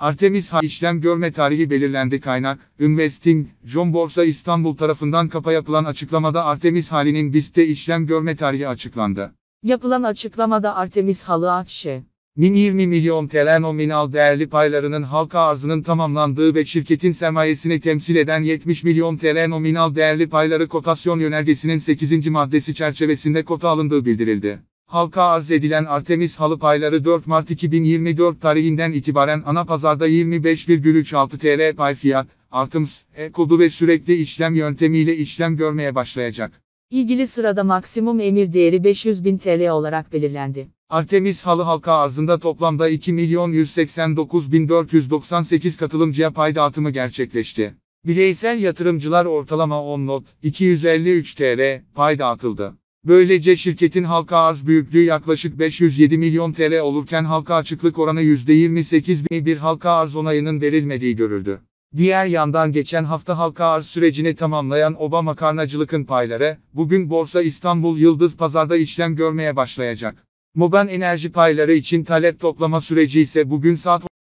Artemis işlem görme tarihi belirlendi. Kaynak, Investing, John Borsa İstanbul tarafından yapılan açıklamada Artemis halinin BIST'te işlem görme tarihi açıklandı. Yapılan açıklamada Artemis Halı AŞ. 20 milyon TL nominal değerli paylarının halka arzının tamamlandığı ve şirketin sermayesini temsil eden 70 milyon TL nominal değerli payları kotasyon yönergesinin 8. maddesi çerçevesinde kota alındığı bildirildi. Halka arz edilen Artemis Halı payları 4 Mart 2024 tarihinden itibaren ana pazarda 25,36 TL pay fiyat, Artemis, kodu ve sürekli işlem yöntemiyle işlem görmeye başlayacak. İlgili sırada maksimum emir değeri 500.000 TL olarak belirlendi. Artemis Halı halka arzında toplamda 2.189.498 katılımcıya pay dağıtımı gerçekleşti. Bireysel yatırımcılar ortalama 10.253 TL pay dağıtıldı. Böylece şirketin halka arz büyüklüğü yaklaşık 507 milyon TL olurken halka açıklık oranı %28. Bir halka arz onayının verilmediği görüldü. Diğer yandan geçen hafta halka arz sürecini tamamlayan Oba Makarnacılık'ın payları, bugün Borsa İstanbul Yıldız Pazar'da işlem görmeye başlayacak. Moban Enerji payları için talep toplama süreci ise bugün saat